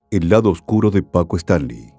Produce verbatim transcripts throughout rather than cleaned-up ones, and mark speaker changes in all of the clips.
Speaker 1: El lado oscuro de Paco Stanley.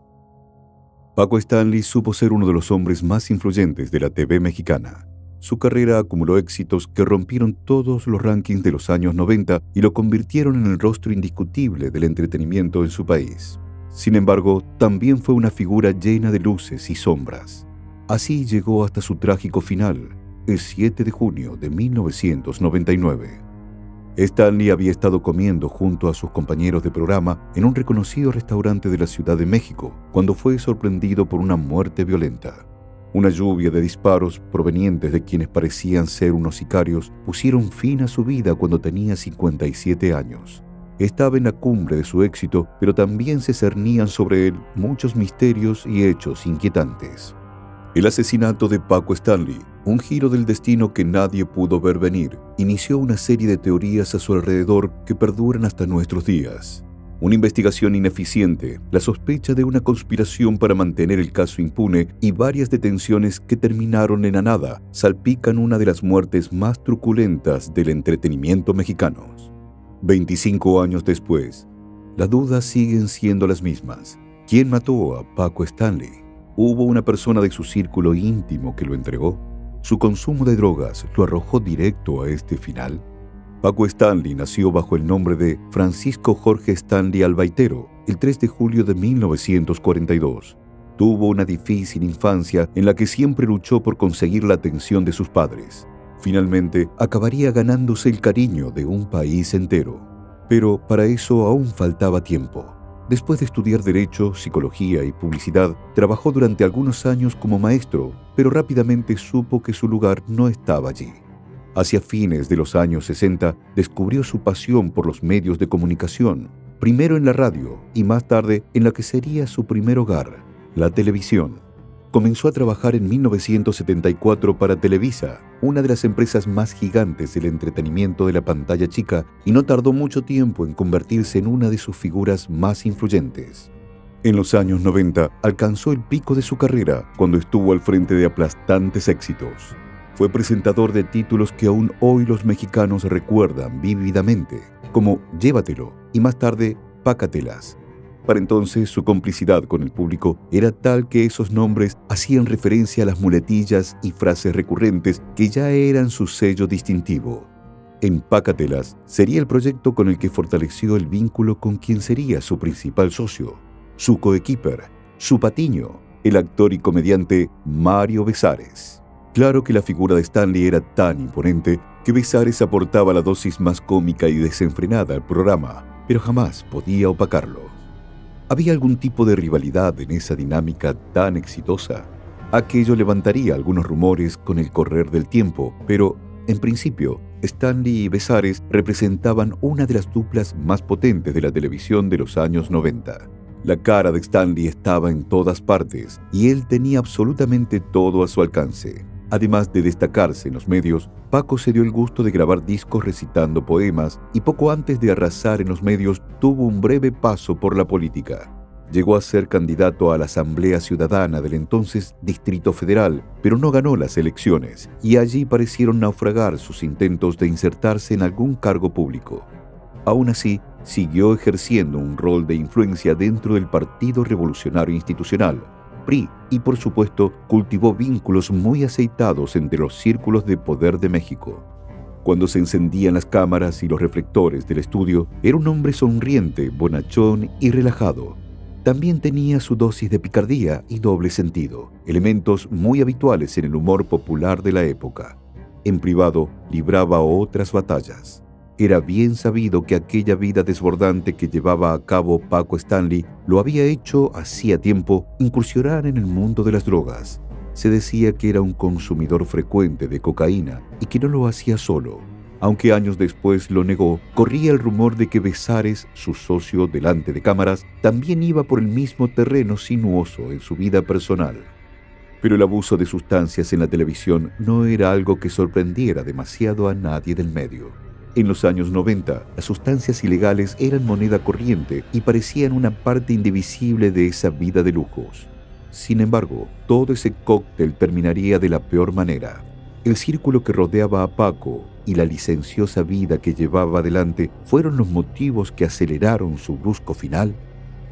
Speaker 1: Paco Stanley supo ser uno de los hombres más influyentes de la T V mexicana. Su carrera acumuló éxitos que rompieron todos los rankings de los años noventa y lo convirtieron en el rostro indiscutible del entretenimiento en su país. Sin embargo, también fue una figura llena de luces y sombras. Así llegó hasta su trágico final, el siete de junio de mil novecientos noventa y nueve. Stanley había estado comiendo junto a sus compañeros de programa en un reconocido restaurante de la Ciudad de México cuando fue sorprendido por una muerte violenta. Una lluvia de disparos provenientes de quienes parecían ser unos sicarios pusieron fin a su vida cuando tenía cincuenta y siete años. Estaba en la cumbre de su éxito, pero también se cernían sobre él muchos misterios y hechos inquietantes. El asesinato de Paco Stanley, un giro del destino que nadie pudo ver venir, inició una serie de teorías a su alrededor que perduran hasta nuestros días. Una investigación ineficiente, la sospecha de una conspiración para mantener el caso impune y varias detenciones que terminaron en la nada salpican una de las muertes más truculentas del entretenimiento mexicano. veinticinco años después, las dudas siguen siendo las mismas. ¿Quién mató a Paco Stanley? ¿Hubo una persona de su círculo íntimo que lo entregó? ¿Su consumo de drogas lo arrojó directo a este final? Paco Stanley nació bajo el nombre de Francisco Jorge Stanley Albaitero el tres de julio de mil novecientos cuarenta y dos. Tuvo una difícil infancia en la que siempre luchó por conseguir la atención de sus padres. Finalmente, acabaría ganándose el cariño de un país entero. Pero para eso aún faltaba tiempo. Después de estudiar Derecho, Psicología y Publicidad, trabajó durante algunos años como maestro, pero rápidamente supo que su lugar no estaba allí. Hacia fines de los años sesenta, descubrió su pasión por los medios de comunicación, primero en la radio y más tarde en la que sería su primer hogar, la televisión. Comenzó a trabajar en mil novecientos setenta y cuatro para Televisa, una de las empresas más gigantes del entretenimiento de la pantalla chica, y no tardó mucho tiempo en convertirse en una de sus figuras más influyentes. En los años noventa alcanzó el pico de su carrera cuando estuvo al frente de aplastantes éxitos. Fue presentador de títulos que aún hoy los mexicanos recuerdan vívidamente, como Llévatelo y más tarde Pácatelas. Para entonces, su complicidad con el público era tal que esos nombres hacían referencia a las muletillas y frases recurrentes que ya eran su sello distintivo. Empácatelas sería el proyecto con el que fortaleció el vínculo con quien sería su principal socio, su coequiper, su patiño, el actor y comediante Mario Besares. Claro que la figura de Stanley era tan imponente que Besares aportaba la dosis más cómica y desenfrenada al programa, pero jamás podía opacarlo. ¿Había algún tipo de rivalidad en esa dinámica tan exitosa? Aquello levantaría algunos rumores con el correr del tiempo, pero, en principio, Stanley y Besares representaban una de las duplas más potentes de la televisión de los años noventa. La cara de Stanley estaba en todas partes y él tenía absolutamente todo a su alcance. Además de destacarse en los medios, Paco se dio el gusto de grabar discos recitando poemas y poco antes de arrasar en los medios tuvo un breve paso por la política. Llegó a ser candidato a la Asamblea Ciudadana del entonces Distrito Federal, pero no ganó las elecciones y allí parecieron naufragar sus intentos de insertarse en algún cargo público. Aún así, siguió ejerciendo un rol de influencia dentro del Partido Revolucionario Institucional, P R I, y por supuesto cultivó vínculos muy aceitados entre los círculos de poder de México. Cuando se encendían las cámaras y los reflectores del estudio, era un hombre sonriente, bonachón y relajado. También tenía su dosis de picardía y doble sentido, elementos muy habituales en el humor popular de la época. En privado, libraba otras batallas. Era bien sabido que aquella vida desbordante que llevaba a cabo Paco Stanley lo había hecho hacía tiempo incursionar en el mundo de las drogas. Se decía que era un consumidor frecuente de cocaína y que no lo hacía solo. Aunque años después lo negó, corría el rumor de que Besares, su socio delante de cámaras, también iba por el mismo terreno sinuoso en su vida personal. Pero el abuso de sustancias en la televisión no era algo que sorprendiera demasiado a nadie del medio. En los años noventa, las sustancias ilegales eran moneda corriente y parecían una parte indivisible de esa vida de lujos. Sin embargo, todo ese cóctel terminaría de la peor manera. El círculo que rodeaba a Paco y la licenciosa vida que llevaba adelante fueron los motivos que aceleraron su brusco final.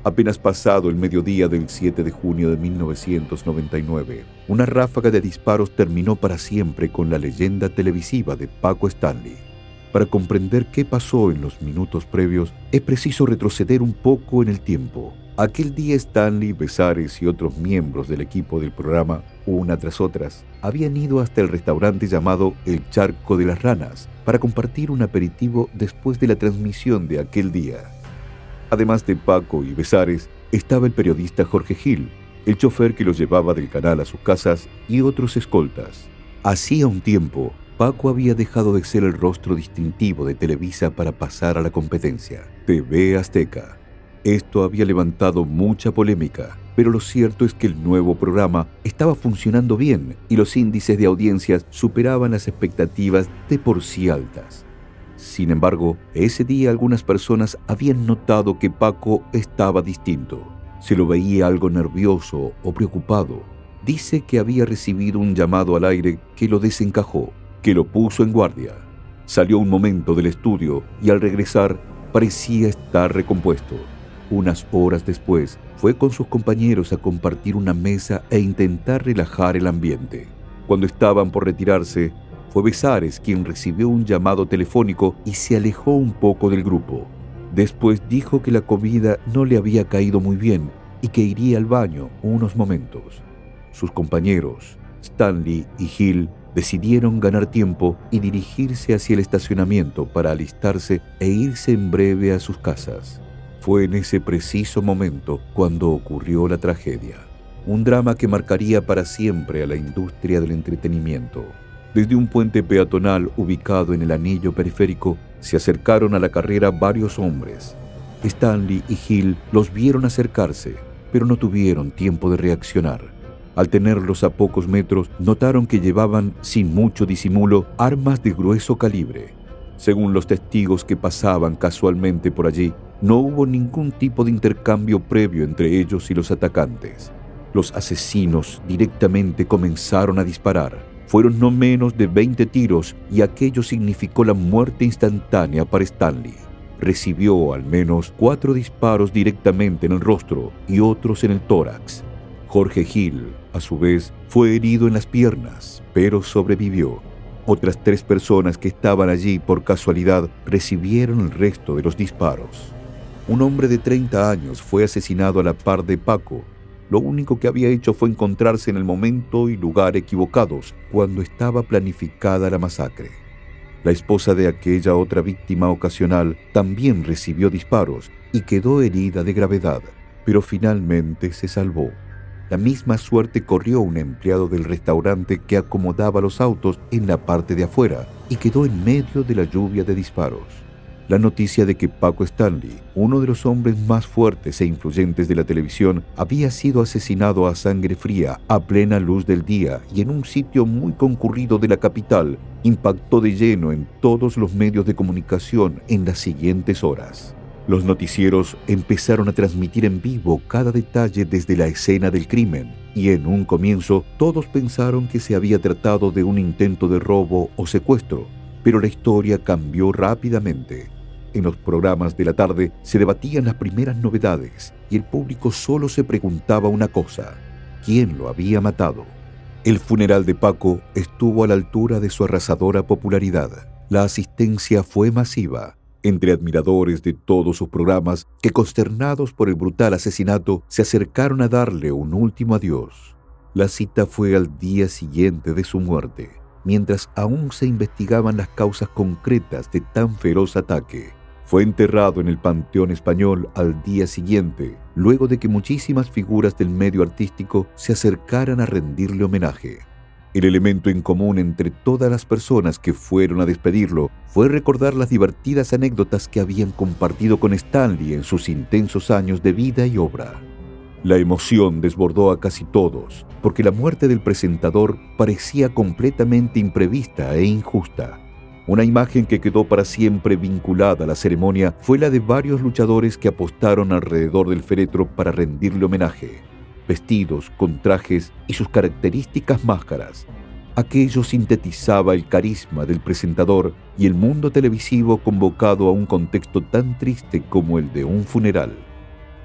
Speaker 1: Apenas pasado el mediodía del siete de junio de mil novecientos noventa y nueve, una ráfaga de disparos terminó para siempre con la leyenda televisiva de Paco Stanley. Para comprender qué pasó en los minutos previos, es preciso retroceder un poco en el tiempo. Aquel día Stanley, Besares y otros miembros del equipo del programa, una tras otras, habían ido hasta el restaurante llamado El Charco de las Ranas para compartir un aperitivo después de la transmisión de aquel día. Además de Paco y Besares, estaba el periodista Jorge Gil, el chofer que los llevaba del canal a sus casas y otros escoltas. Hacía un tiempo, Paco había dejado de ser el rostro distintivo de Televisa para pasar a la competencia, T V Azteca. Esto había levantado mucha polémica, pero lo cierto es que el nuevo programa estaba funcionando bien y los índices de audiencias superaban las expectativas de por sí altas. Sin embargo, ese día algunas personas habían notado que Paco estaba distinto. Se lo veía algo nervioso o preocupado. Dice que había recibido un llamado al aire que lo desencajó, que lo puso en guardia. Salió un momento del estudio y al regresar parecía estar recompuesto. Unas horas después, fue con sus compañeros a compartir una mesa e intentar relajar el ambiente. Cuando estaban por retirarse, fue Besares quien recibió un llamado telefónico y se alejó un poco del grupo. Después dijo que la comida no le había caído muy bien y que iría al baño unos momentos. Sus compañeros, Stanley y Gil, decidieron ganar tiempo y dirigirse hacia el estacionamiento para alistarse e irse en breve a sus casas. Fue en ese preciso momento cuando ocurrió la tragedia, un drama que marcaría para siempre a la industria del entretenimiento. Desde un puente peatonal ubicado en el anillo periférico, se acercaron a la carrera varios hombres. Stanley y Gil los vieron acercarse, pero no tuvieron tiempo de reaccionar. Al tenerlos a pocos metros, notaron que llevaban, sin mucho disimulo, armas de grueso calibre. Según los testigos que pasaban casualmente por allí, no hubo ningún tipo de intercambio previo entre ellos y los atacantes. Los asesinos directamente comenzaron a disparar. Fueron no menos de veinte tiros y aquello significó la muerte instantánea para Stanley. Recibió al menos cuatro disparos directamente en el rostro y otros en el tórax. Jorge Gil, a su vez, fue herido en las piernas, pero sobrevivió. Otras tres personas que estaban allí por casualidad recibieron el resto de los disparos. Un hombre de treinta años fue asesinado a la par de Paco. Lo único que había hecho fue encontrarse en el momento y lugar equivocados cuando estaba planificada la masacre. La esposa de aquella otra víctima ocasional también recibió disparos y quedó herida de gravedad, pero finalmente se salvó. La misma suerte corrió un empleado del restaurante que acomodaba los autos en la parte de afuera y quedó en medio de la lluvia de disparos. La noticia de que Paco Stanley, uno de los hombres más fuertes e influyentes de la televisión, había sido asesinado a sangre fría, a plena luz del día y en un sitio muy concurrido de la capital, impactó de lleno en todos los medios de comunicación en las siguientes horas. Los noticieros empezaron a transmitir en vivo cada detalle desde la escena del crimen, y en un comienzo todos pensaron que se había tratado de un intento de robo o secuestro, pero la historia cambió rápidamente. En los programas de la tarde se debatían las primeras novedades y el público solo se preguntaba una cosa: ¿quién lo había matado? El funeral de Paco estuvo a la altura de su arrasadora popularidad. La asistencia fue masiva, entre admiradores de todos sus programas que, consternados por el brutal asesinato, se acercaron a darle un último adiós. La cita fue al día siguiente de su muerte, mientras aún se investigaban las causas concretas de tan feroz ataque. Fue enterrado en el Panteón Español al día siguiente, luego de que muchísimas figuras del medio artístico se acercaran a rendirle homenaje. El elemento en común entre todas las personas que fueron a despedirlo fue recordar las divertidas anécdotas que habían compartido con Stanley en sus intensos años de vida y obra. La emoción desbordó a casi todos, porque la muerte del presentador parecía completamente imprevista e injusta. Una imagen que quedó para siempre vinculada a la ceremonia fue la de varios luchadores que apostaron alrededor del féretro para rendirle homenaje, vestidos con trajes y sus características máscaras. Aquello sintetizaba el carisma del presentador y el mundo televisivo convocado a un contexto tan triste como el de un funeral.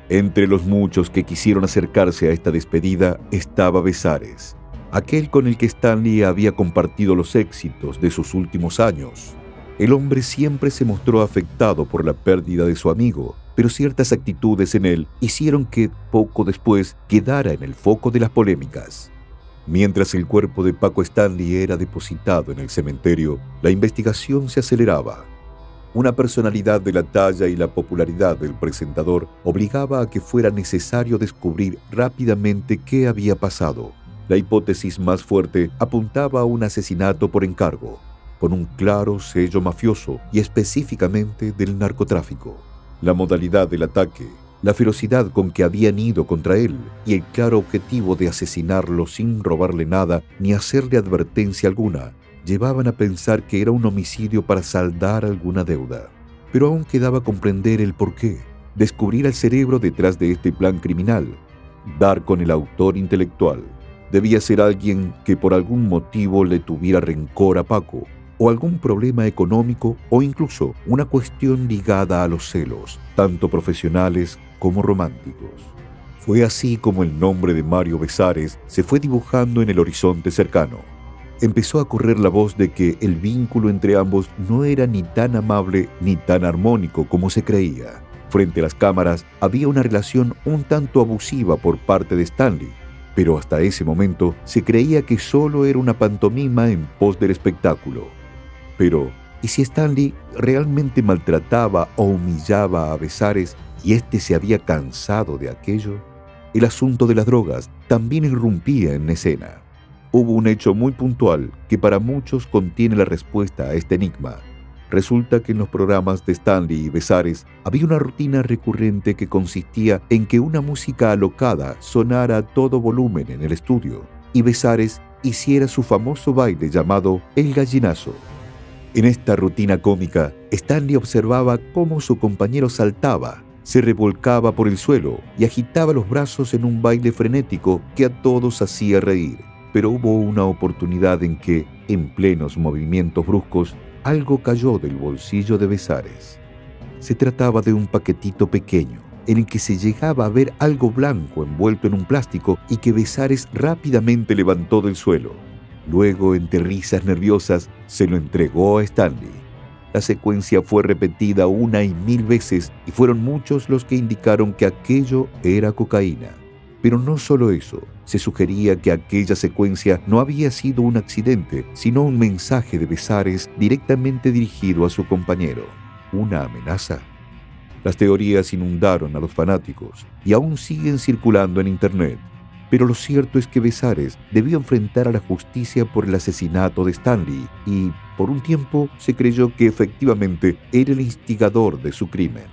Speaker 1: Entre los muchos que quisieron acercarse a esta despedida estaba Besares, aquel con el que Stanley había compartido los éxitos de sus últimos años. El hombre siempre se mostró afectado por la pérdida de su amigo, pero ciertas actitudes en él hicieron que, poco después, quedara en el foco de las polémicas. Mientras el cuerpo de Paco Stanley era depositado en el cementerio, la investigación se aceleraba. Una personalidad de la talla y la popularidad del presentador obligaba a que fuera necesario descubrir rápidamente qué había pasado. La hipótesis más fuerte apuntaba a un asesinato por encargo, con un claro sello mafioso y específicamente del narcotráfico. La modalidad del ataque, la ferocidad con que habían ido contra él y el claro objetivo de asesinarlo sin robarle nada ni hacerle advertencia alguna, llevaban a pensar que era un homicidio para saldar alguna deuda. Pero aún quedaba comprender el porqué, descubrir al cerebro detrás de este plan criminal, dar con el autor intelectual. Debía ser alguien que por algún motivo le tuviera rencor a Paco, o algún problema económico, o incluso una cuestión ligada a los celos, tanto profesionales como románticos. Fue así como el nombre de Mario Besares se fue dibujando en el horizonte cercano. Empezó a correr la voz de que el vínculo entre ambos no era ni tan amable ni tan armónico como se creía. Frente a las cámaras había una relación un tanto abusiva por parte de Stanley, pero hasta ese momento se creía que solo era una pantomima en pos del espectáculo. Pero, ¿y si Stanley realmente maltrataba o humillaba a Besares y éste se había cansado de aquello? El asunto de las drogas también irrumpía en escena. Hubo un hecho muy puntual que para muchos contiene la respuesta a este enigma. Resulta que en los programas de Stanley y Besares había una rutina recurrente que consistía en que una música alocada sonara a todo volumen en el estudio y Besares hiciera su famoso baile llamado El Gallinazo. En esta rutina cómica, Stanley observaba cómo su compañero saltaba, se revolcaba por el suelo y agitaba los brazos en un baile frenético que a todos hacía reír. Pero hubo una oportunidad en que, en plenos movimientos bruscos, algo cayó del bolsillo de Besares. Se trataba de un paquetito pequeño, en el que se llegaba a ver algo blanco envuelto en un plástico y que Besares rápidamente levantó del suelo. Luego, entre risas nerviosas, se lo entregó a Stanley. La secuencia fue repetida una y mil veces y fueron muchos los que indicaron que aquello era cocaína. Pero no solo eso, se sugería que aquella secuencia no había sido un accidente, sino un mensaje de Besares directamente dirigido a su compañero. ¿Una amenaza? Las teorías inundaron a los fanáticos y aún siguen circulando en Internet. Pero lo cierto es que Besares debió enfrentar a la justicia por el asesinato de Stanley y, por un tiempo, se creyó que efectivamente era el instigador de su crimen.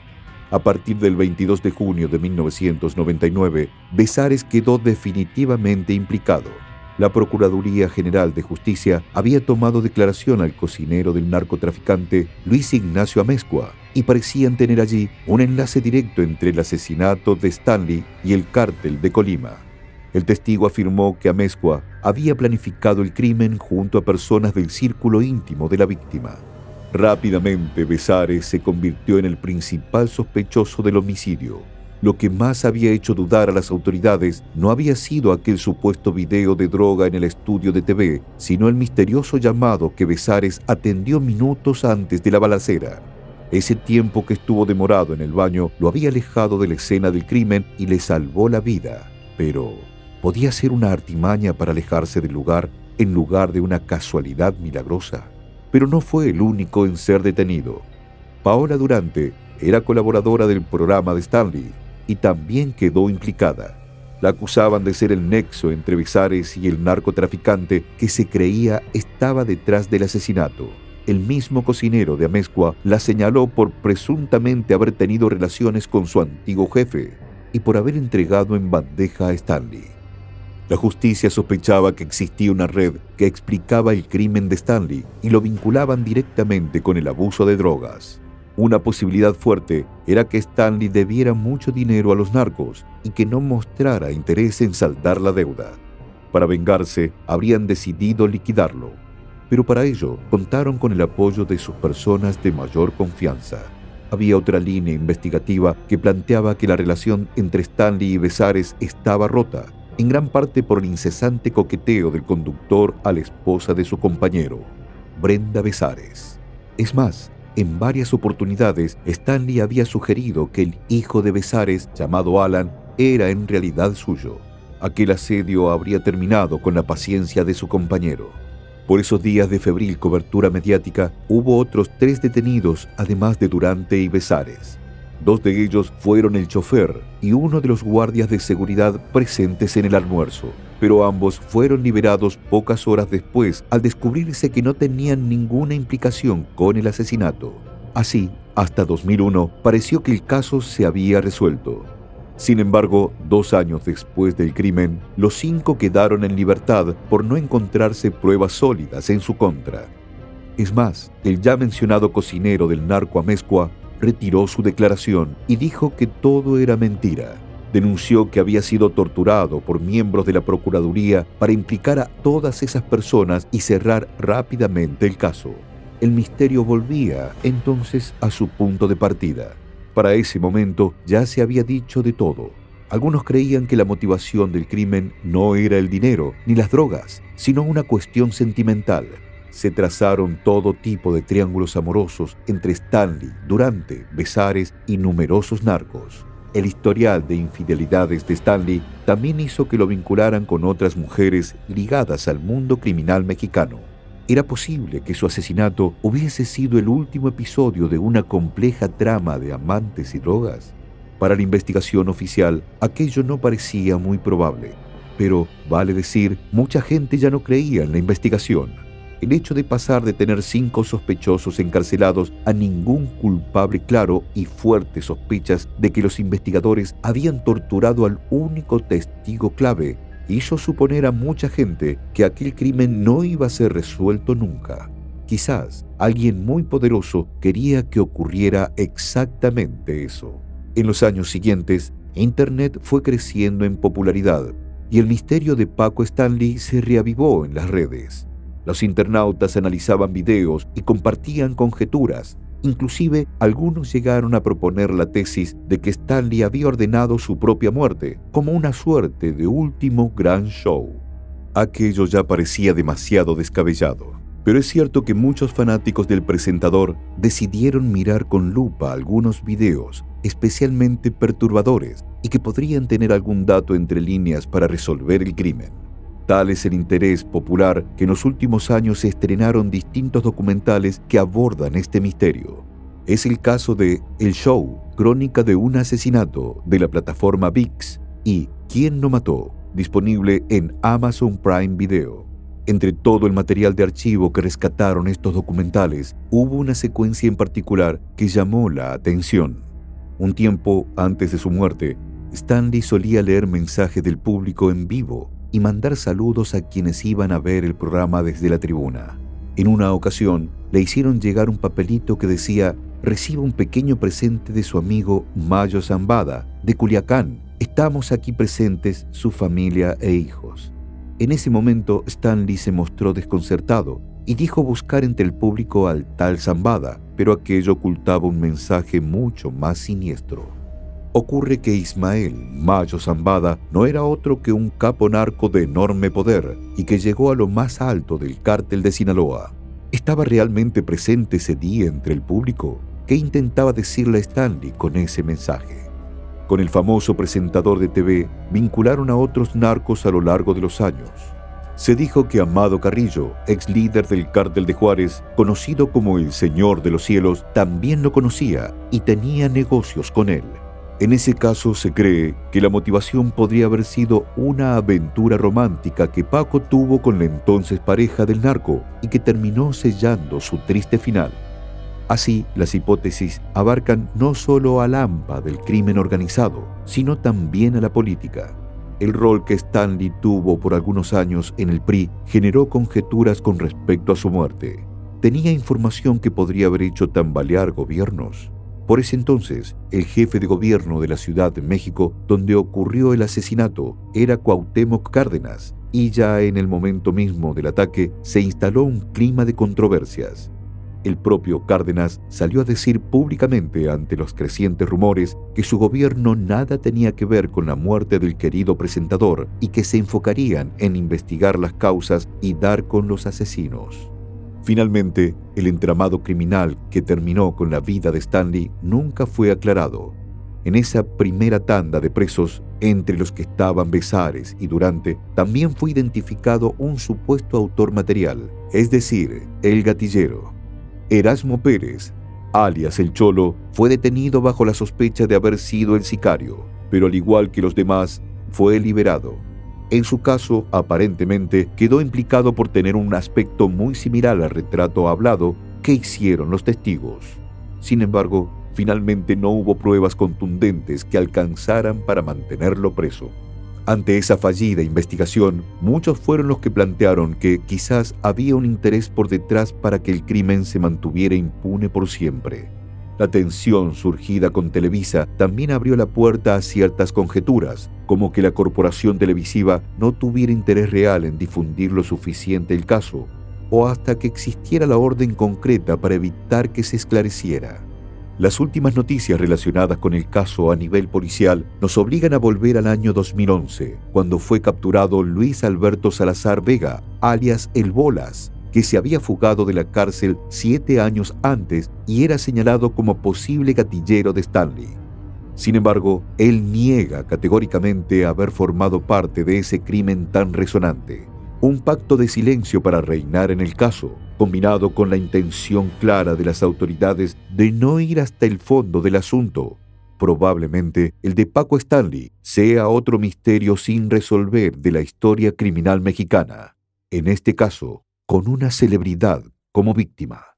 Speaker 1: A partir del veintidós de junio de mil novecientos noventa y nueve, Besares quedó definitivamente implicado. La Procuraduría General de Justicia había tomado declaración al cocinero del narcotraficante Luis Ignacio Amezcua y parecían tener allí un enlace directo entre el asesinato de Stanley y el cártel de Colima. El testigo afirmó que Amezcua había planificado el crimen junto a personas del círculo íntimo de la víctima. Rápidamente, Besares se convirtió en el principal sospechoso del homicidio. Lo que más había hecho dudar a las autoridades no había sido aquel supuesto video de droga en el estudio de T V, sino el misterioso llamado que Besares atendió minutos antes de la balacera. Ese tiempo que estuvo demorado en el baño lo había alejado de la escena del crimen y le salvó la vida. Pero, ¿podía ser una artimaña para alejarse del lugar en lugar de una casualidad milagrosa? Pero no fue el único en ser detenido. Paola Durante era colaboradora del programa de Stanley y también quedó implicada. La acusaban de ser el nexo entre Besares y el narcotraficante que se creía estaba detrás del asesinato. El mismo cocinero de Amezcua la señaló por presuntamente haber tenido relaciones con su antiguo jefe y por haber entregado en bandeja a Stanley. La justicia sospechaba que existía una red que explicaba el crimen de Stanley y lo vinculaban directamente con el abuso de drogas. Una posibilidad fuerte era que Stanley debiera mucho dinero a los narcos y que no mostrara interés en saldar la deuda. Para vengarse, habrían decidido liquidarlo, pero para ello contaron con el apoyo de sus personas de mayor confianza. Había otra línea investigativa que planteaba que la relación entre Stanley y Besares estaba rota, en gran parte por el incesante coqueteo del conductor a la esposa de su compañero, Brenda Besares. Es más, en varias oportunidades Stanley había sugerido que el hijo de Besares, llamado Alan, era en realidad suyo. Aquel asedio habría terminado con la paciencia de su compañero. Por esos días de febril cobertura mediática, hubo otros tres detenidos, además de Durante y Besares. Dos de ellos fueron el chofer y uno de los guardias de seguridad presentes en el almuerzo, pero ambos fueron liberados pocas horas después al descubrirse que no tenían ninguna implicación con el asesinato. Así, hasta dos mil uno, pareció que el caso se había resuelto. Sin embargo, dos años después del crimen, los cinco quedaron en libertad por no encontrarse pruebas sólidas en su contra. Es más, el ya mencionado cocinero del narco Amezcua retiró su declaración y dijo que todo era mentira. Denunció que había sido torturado por miembros de la Procuraduría para implicar a todas esas personas y cerrar rápidamente el caso. El misterio volvía entonces a su punto de partida. Para ese momento ya se había dicho de todo. Algunos creían que la motivación del crimen no era el dinero ni las drogas, sino una cuestión sentimental. Se trazaron todo tipo de triángulos amorosos entre Stanley, Durante, Besares y numerosos narcos. El historial de infidelidades de Stanley también hizo que lo vincularan con otras mujeres ligadas al mundo criminal mexicano. ¿Era posible que su asesinato hubiese sido el último episodio de una compleja trama de amantes y drogas? Para la investigación oficial, aquello no parecía muy probable. Pero, vale decir, mucha gente ya no creía en la investigación. El hecho de pasar de tener cinco sospechosos encarcelados a ningún culpable claro y fuertes sospechas de que los investigadores habían torturado al único testigo clave hizo suponer a mucha gente que aquel crimen no iba a ser resuelto nunca. Quizás alguien muy poderoso quería que ocurriera exactamente eso. En los años siguientes, Internet fue creciendo en popularidad y el misterio de Paco Stanley se reavivó en las redes. Los internautas analizaban videos y compartían conjeturas. Inclusive, algunos llegaron a proponer la tesis de que Stanley había ordenado su propia muerte, como una suerte de último gran show. Aquello ya parecía demasiado descabellado, pero es cierto que muchos fanáticos del presentador decidieron mirar con lupa algunos videos especialmente perturbadores y que podrían tener algún dato entre líneas para resolver el crimen. Tal es el interés popular que en los últimos años se estrenaron distintos documentales que abordan este misterio. Es el caso de El Show, crónica de un asesinato, de la plataforma VIX, y ¿Quién lo mató?, disponible en Amazon Prime Video. Entre todo el material de archivo que rescataron estos documentales, hubo una secuencia en particular que llamó la atención. Un tiempo antes de su muerte, Stanley solía leer mensajes del público en vivo y mandar saludos a quienes iban a ver el programa desde la tribuna. En una ocasión, le hicieron llegar un papelito que decía: «Reciba un pequeño presente de su amigo Mayo Zambada, de Culiacán. Estamos aquí presentes, su familia e hijos». En ese momento, Stanley se mostró desconcertado y dijo buscar entre el público al tal Zambada, pero aquello ocultaba un mensaje mucho más siniestro. Ocurre que Ismael Mayo Zambada no era otro que un capo narco de enorme poder y que llegó a lo más alto del cártel de Sinaloa. ¿Estaba realmente presente ese día entre el público? ¿Qué intentaba decirle a Stanley con ese mensaje? Con el famoso presentador de T V vincularon a otros narcos a lo largo de los años. Se dijo que Amado Carrillo, ex líder del cártel de Juárez, conocido como el Señor de los Cielos, también lo conocía y tenía negocios con él. En ese caso se cree que la motivación podría haber sido una aventura romántica que Paco tuvo con la entonces pareja del narco y que terminó sellando su triste final. Así, las hipótesis abarcan no solo al hampa del crimen organizado, sino también a la política. El rol que Stanley tuvo por algunos años en el P R I generó conjeturas con respecto a su muerte. ¿Tenía información que podría haber hecho tambalear gobiernos? Por ese entonces, el jefe de gobierno de la Ciudad de México, donde ocurrió el asesinato, era Cuauhtémoc Cárdenas, y ya en el momento mismo del ataque se instaló un clima de controversias. El propio Cárdenas salió a decir públicamente ante los crecientes rumores que su gobierno nada tenía que ver con la muerte del querido presentador y que se enfocarían en investigar las causas y dar con los asesinos. Finalmente, el entramado criminal que terminó con la vida de Stanley nunca fue aclarado. En esa primera tanda de presos, entre los que estaban Besares y Durante, también fue identificado un supuesto autor material, es decir, el gatillero. Erasmo Pérez, alias El Cholo, fue detenido bajo la sospecha de haber sido el sicario, pero al igual que los demás, fue liberado. En su caso, aparentemente, quedó implicado por tener un aspecto muy similar al retrato hablado que hicieron los testigos. Sin embargo, finalmente no hubo pruebas contundentes que alcanzaran para mantenerlo preso. Ante esa fallida investigación, muchos fueron los que plantearon que quizás había un interés por detrás para que el crimen se mantuviera impune por siempre. La tensión surgida con Televisa también abrió la puerta a ciertas conjeturas, como que la corporación televisiva no tuviera interés real en difundir lo suficiente el caso, o hasta que existiera la orden concreta para evitar que se esclareciera. Las últimas noticias relacionadas con el caso a nivel policial nos obligan a volver al año dos mil once, cuando fue capturado Luis Alberto Salazar Vega, alias El Bolas, que se había fugado de la cárcel siete años antes y era señalado como posible gatillero de Stanley. Sin embargo, él niega categóricamente haber formado parte de ese crimen tan resonante. Un pacto de silencio para reinar en el caso, combinado con la intención clara de las autoridades de no ir hasta el fondo del asunto. Probablemente el de Paco Stanley sea otro misterio sin resolver de la historia criminal mexicana, en este caso con una celebridad como víctima.